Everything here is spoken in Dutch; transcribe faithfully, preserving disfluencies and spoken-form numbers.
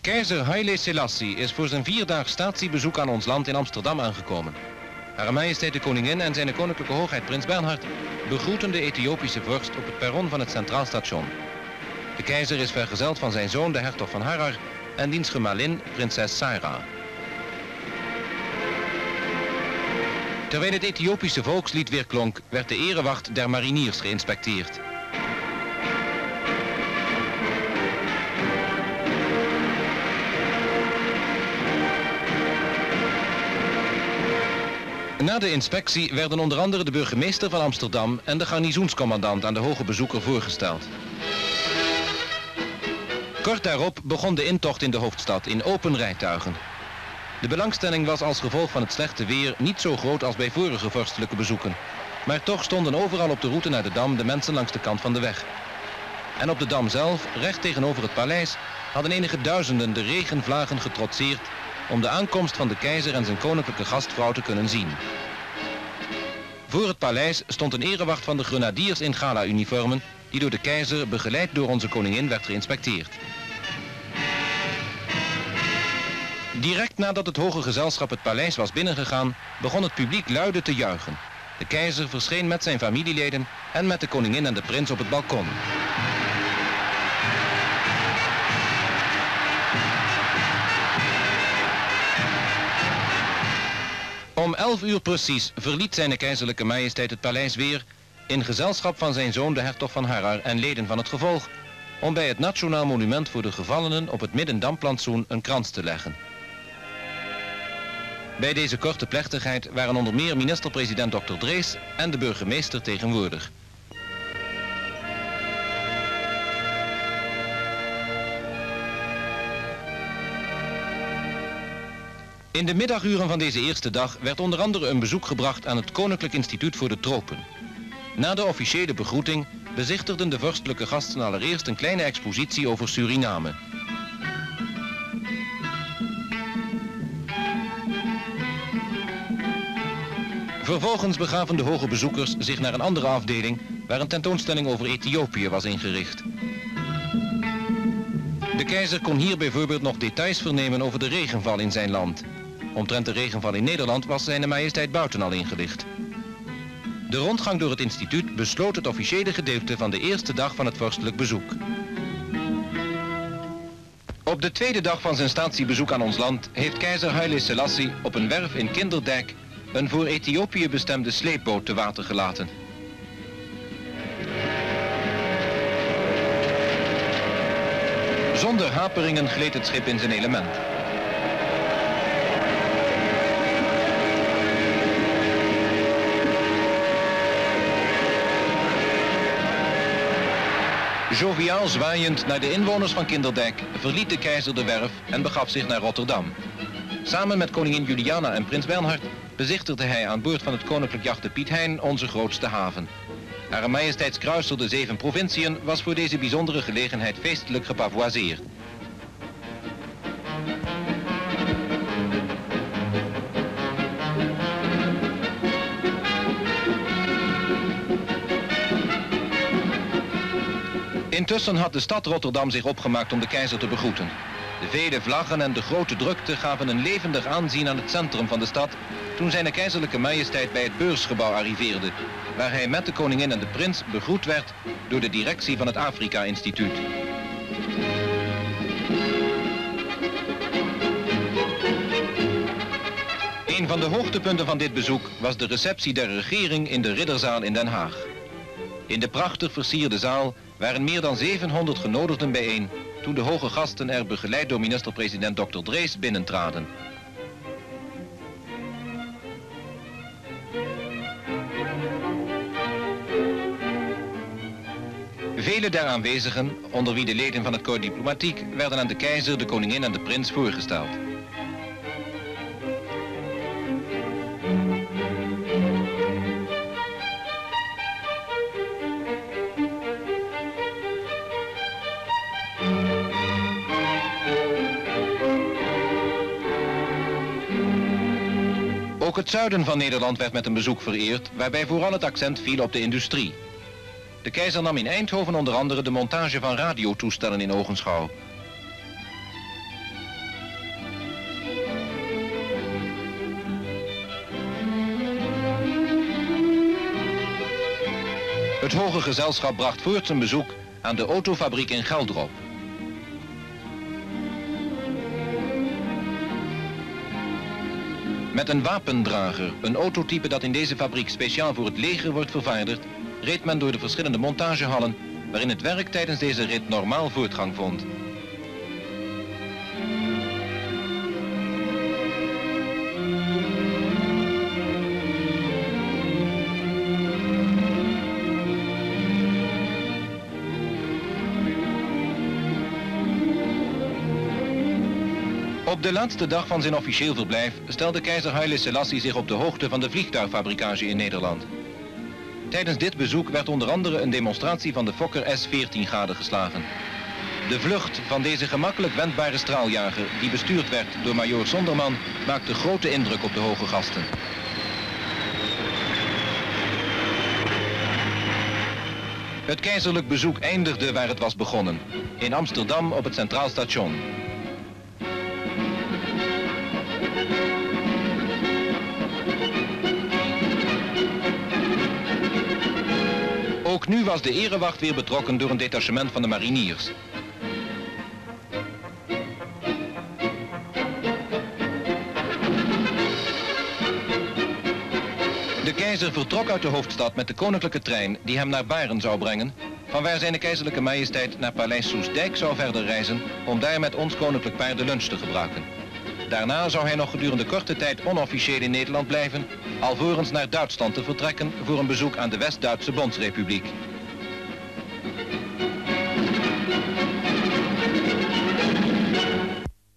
Keizer Haile Selassie is voor zijn vierdaags statiebezoek aan ons land in Amsterdam aangekomen. Hare Majesteit de Koningin en zijn Koninklijke Hoogheid Prins Bernhard begroeten de Ethiopische vorst op het perron van het Centraal Station. De keizer is vergezeld van zijn zoon, de hertog van Harar, en diens gemalin, prinses Saira. Terwijl het Ethiopische volkslied weerklonk, werd de erewacht der mariniers geïnspecteerd. Na de inspectie werden onder andere de burgemeester van Amsterdam en de garnizoenscommandant aan de hoge bezoeker voorgesteld. Kort daarop begon de intocht in de hoofdstad in open rijtuigen. De belangstelling was als gevolg van het slechte weer niet zo groot als bij vorige vorstelijke bezoeken. Maar toch stonden overal op de route naar de Dam de mensen langs de kant van de weg. En op de Dam zelf, recht tegenover het paleis, hadden enige duizenden de regenvlagen getrotseerd om de aankomst van de keizer en zijn koninklijke gastvrouw te kunnen zien. Voor het paleis stond een erewacht van de grenadiers in gala-uniformen, die door de keizer, begeleid door onze koningin, werd geïnspecteerd. Direct nadat het hoge gezelschap het paleis was binnengegaan, begon het publiek luide te juichen. De keizer verscheen met zijn familieleden en met de koningin en de prins op het balkon. Om elf uur precies verliet zijn keizerlijke majesteit het paleis weer in gezelschap van zijn zoon de hertog van Harar en leden van het gevolg om bij het Nationaal Monument voor de Gevallenen op het Middendampplantsoen een krans te leggen. Bij deze korte plechtigheid waren onder meer minister-president dokter Drees en de burgemeester tegenwoordig. In de middaguren van deze eerste dag werd onder andere een bezoek gebracht aan het Koninklijk Instituut voor de Tropen. Na de officiële begroeting bezichtigden de vorstelijke gasten allereerst een kleine expositie over Suriname. Vervolgens begaven de hoge bezoekers zich naar een andere afdeling waar een tentoonstelling over Ethiopië was ingericht. De keizer kon hier bijvoorbeeld nog details vernemen over de regenval in zijn land. Omtrent de regenval in Nederland was zijn majesteit Bouten al ingelicht. De rondgang door het instituut besloot het officiële gedeelte van de eerste dag van het vorstelijk bezoek. Op de tweede dag van zijn statiebezoek aan ons land heeft keizer Haile Selassie op een werf in Kinderdijk een voor Ethiopië bestemde sleepboot te water gelaten. Zonder haperingen gleed het schip in zijn element. Joviaal zwaaiend naar de inwoners van Kinderdijk verliet de keizer de werf en begaf zich naar Rotterdam. Samen met koningin Juliana en prins Bernhard bezichtigde hij aan boord van het koninklijk jacht Piet Hein onze grootste haven. Hare majesteitskruiser de zeven provinciën was voor deze bijzondere gelegenheid feestelijk gepavoiseerd. Intussen had de stad Rotterdam zich opgemaakt om de keizer te begroeten. De vele vlaggen en de grote drukte gaven een levendig aanzien aan het centrum van de stad toen zijn keizerlijke majesteit bij het beursgebouw arriveerde, waar hij met de koningin en de prins begroet werd door de directie van het Afrika-instituut. Een van de hoogtepunten van dit bezoek was de receptie der regering in de Ridderzaal in Den Haag. In de prachtig versierde zaal waren meer dan zevenhonderd genodigden bijeen toen de hoge gasten er begeleid door minister-president dokter Drees binnentraden. Vele der aanwezigen, onder wie de leden van het Corps Diplomatiek, werden aan de keizer, de koningin en de prins voorgesteld. Ook het zuiden van Nederland werd met een bezoek vereerd, waarbij vooral het accent viel op de industrie. De keizer nam in Eindhoven onder andere de montage van radiotoestellen in ogenschouw. Het hoge gezelschap bracht voort zijn bezoek aan de autofabriek in Geldrop. Met een wapendrager, een autotype dat in deze fabriek speciaal voor het leger wordt vervaardigd, reed men door de verschillende montagehallen waarin het werk tijdens deze rit normaal voortgang vond. Op de laatste dag van zijn officieel verblijf stelde keizer Haile Selassie zich op de hoogte van de vliegtuigfabrikage in Nederland. Tijdens dit bezoek werd onder andere een demonstratie van de Fokker S veertien gadegeslagen. De vlucht van deze gemakkelijk wendbare straaljager, die bestuurd werd door majoor Sonderman, maakte grote indruk op de hoge gasten. Het keizerlijk bezoek eindigde waar het was begonnen, in Amsterdam op het Centraal Station. Ook nu was de erewacht weer betrokken door een detachement van de mariniers. De keizer vertrok uit de hoofdstad met de koninklijke trein die hem naar Baren zou brengen, vanwaar zijn keizerlijke majesteit naar Paleis Soestdijk zou verder reizen om daar met ons koninklijk paard de lunch te gebruiken. Daarna zou hij nog gedurende korte tijd onofficieel in Nederland blijven, alvorens naar Duitsland te vertrekken voor een bezoek aan de West-Duitse Bondsrepubliek.